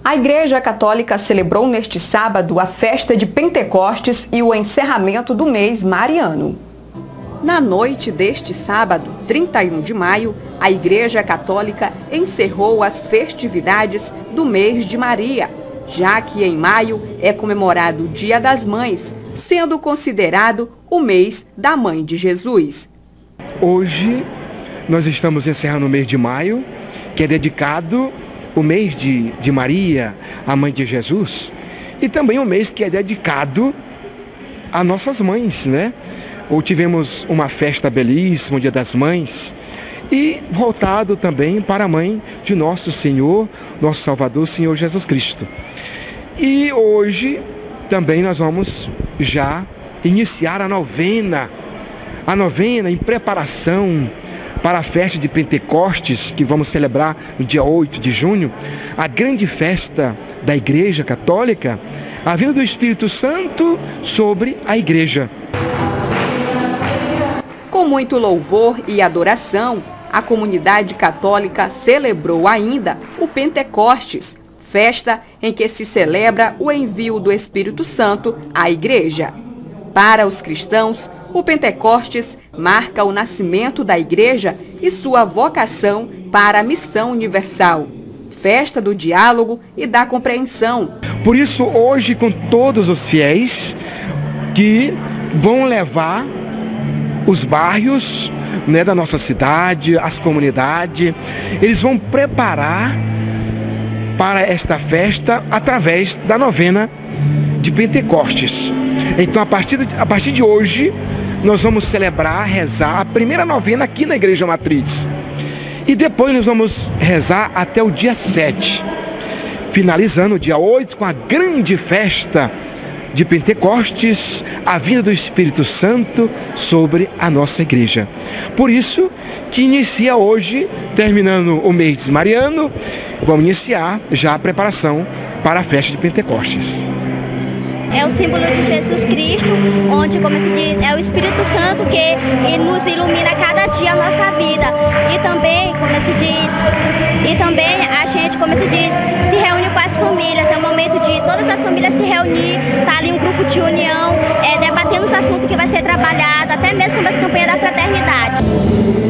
A Igreja Católica celebrou neste sábado a festa de Pentecostes e o encerramento do mês mariano. Na noite deste sábado, 31 de maio, a Igreja Católica encerrou as festividades do mês de Maria, já que em maio é comemorado o Dia das Mães, sendo considerado o mês da Mãe de Jesus. Hoje nós estamos encerrando o mês de maio, que é dedicado o mês de Maria, a Mãe de Jesus, e também o mês que é dedicado a nossas mães, né? Ou tivemos uma festa belíssima, o Dia das Mães, e voltado também para a mãe de nosso Senhor, nosso Salvador, Senhor Jesus Cristo. E hoje também nós vamos já iniciar a novena em preparação para a festa de Pentecostes, que vamos celebrar no dia 8 de junho, a grande festa da Igreja Católica, a vinda do Espírito Santo sobre a Igreja. Com muito louvor e adoração, a comunidade católica celebrou ainda o Pentecostes, festa em que se celebra o envio do Espírito Santo à Igreja. Para os cristãos, o Pentecostes marca o nascimento da Igreja e sua vocação para a missão universal, festa do diálogo e da compreensão. Por isso, hoje, com todos os fiéis que vão levar os bairros, né, da nossa cidade, as comunidades, eles vão preparar para esta festa através da novena de Pentecostes. Então, a partir de hoje, nós vamos celebrar, rezar a primeira novena aqui na Igreja Matriz. E depois nós vamos rezar até o dia 7, finalizando o dia 8 com a grande festa de Pentecostes, a vinda do Espírito Santo sobre a nossa igreja. Por isso que inicia hoje, terminando o mês mariano, vamos iniciar já a preparação para a festa de Pentecostes. É o símbolo de Jesus Cristo, onde, como se diz, é o Espírito Santo que nos ilumina cada dia a nossa vida. E também, a gente, como se diz, se reúne com as famílias. É o momento de todas as famílias se reunir, tá ali um grupo de união, debatendo os assuntos que vai ser trabalhado, até mesmo sobre a campanha da fraternidade.